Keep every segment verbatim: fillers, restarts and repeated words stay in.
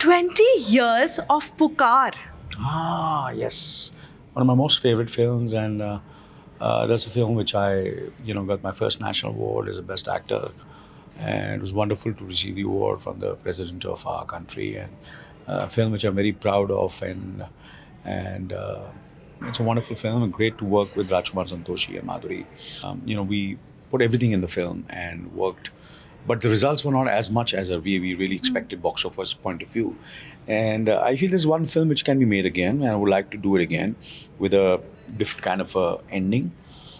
twenty years of Pukar. Ah, yes. One of my most favorite films, and uh, uh, that's a film which I, you know, got my first national award as a best actor. And it was wonderful to receive the award from the president of our country, and uh, a film which I'm very proud of. And and uh, it's a wonderful film, and great to work with Rajkumar Santoshi and Madhuri. Um, you know, we put everything in the film and worked. But the results were not as much as we, we really expected, box office point of view. And uh, I feel there's one film which can be made again, and I would like to do it again with a different kind of uh, ending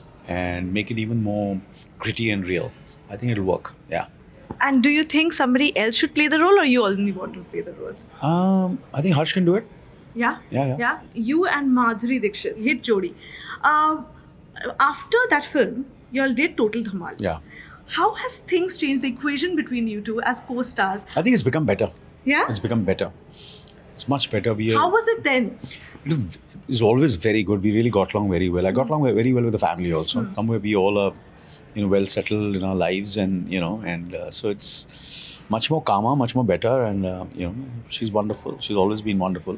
and make it even more gritty and real. I think it'll work, yeah. And do you think somebody else should play the role, or you only want to play the role? Um, I think Harsh can do it. Yeah? Yeah, yeah. Yeah? You and Madhuri Dixit, hit jodi. Uh, after that film, you all did Total Dhamal. Yeah. How has things changed, the equation between you two as co-stars? I think it's become better. Yeah? It's become better. It's much better. We How was it then? It was always very good. We really got along very well. I got along very well with the family also. Mm. Somewhere we all are, you know, well settled in our lives, and you know, and uh, so it's much more calmer, much more better, and uh, you know, she's wonderful. She's always been wonderful.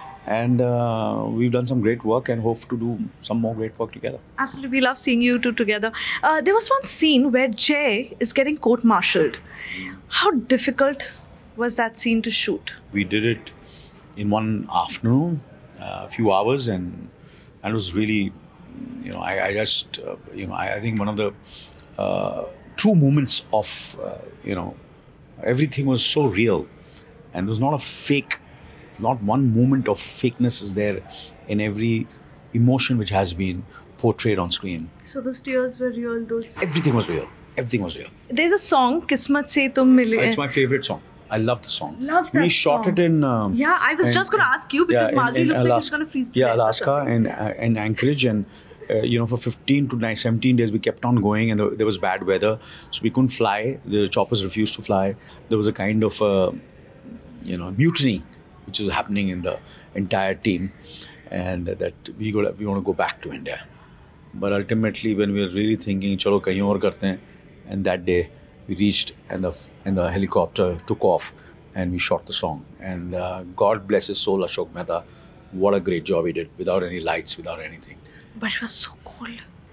And uh, we've done some great work and hope to do some more great work together. Absolutely. We love seeing you two together. Uh, there was one scene where Jay is getting court-martialed. How difficult was that scene to shoot? We did it in one afternoon, uh, a few hours, and, and it was really, you know, I, I just, uh, you know, I, I think one of the uh, true moments of, uh, you know, everything was so real, and there was not a fake. Not one moment of fakeness is there in every emotion which has been portrayed on screen. So those tears were real, those... Everything was real. Everything was real. There's a song, Kismat Se Tum Mile. It's my favorite song. I love the song. Love that We shot song. it in... Um, yeah, I was in, just going to ask you because yeah, Madhuri in, in looks Alaska. like she's going to freeze. Yeah, Alaska and, uh, and Anchorage. And, uh, you know, for fifteen to seventeen days, we kept on going, and there, there was bad weather. So we couldn't fly. The choppers refused to fly. There was a kind of, uh, you know, mutiny which was happening in the entire team, and that we go, we want to go back to India. But ultimately, when we were really thinking, chalo kahin aur karte hain, and that day we reached, and the and the helicopter took off, and we shot the song. And uh, God bless his soul, Ashok Mehta. What a great job he did, without any lights, without anything. But it was so cold.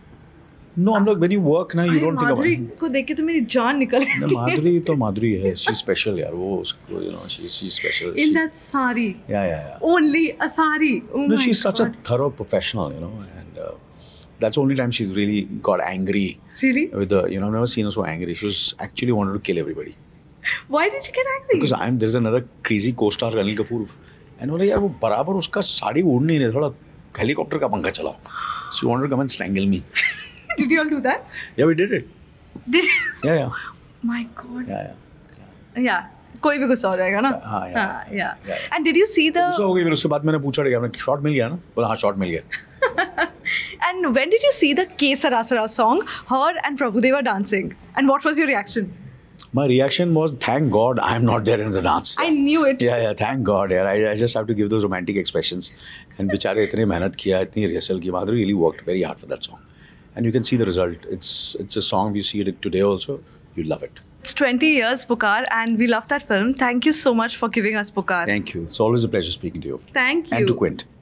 No, I'm like, when you work now, you don't think about it. Madhuri ko dekh ke to meri jaan nikal gayi. No, Madhuri to Madhuri hai. She's special, yaar. Wo usko, you know, she's she's special. In she, that sari. Yeah, yeah, yeah. Only a sari. Oh no, my she's God. such a thorough professional, you know, and uh, that's the only time she's really got angry. Really? With the, you know, I've never seen her so angry. She was actually wanted to kill everybody. Why did she get angry? Because I'm there's another crazy co-star, Anil Kapoor, and बोले यार वो बराबर उसका साड़ी उड़ नहीं रहा, थोड़ा helicopter का पंखा चलाओ. She wanted to come and strangle me. Did you all do that? Yeah, we did it. Did you? Yeah, yeah. My God. Yeah, yeah. Yeah. कोई भी गुस्सा हो जाएगा ना? हाँ, yeah, yeah. yeah. And did you see the? गुस्सा हो गई, फिर उसके बाद मैंने पूछा क्या मैंने शॉट मिल गया ना? बोला हाँ शॉट मिल गया. And when did you see the K Sarasara song, her and Prabhudeva dancing? And what was your reaction? My reaction was, thank God I'm not there in the dance. I knew it. Yeah, yeah, thank God. Yeah, I, I just have to give those romantic expressions. And बिचारे इतने मेहनत किया, इतनी rehearsal की, Madhuri really worked very hard for that song. And you can see the result. It's it's a song, if you see it today also, you love it. It's twenty years, Pukar, and we love that film. Thank you so much for giving us Pukar. Thank you. It's always a pleasure speaking to you. Thank you. And to Quint.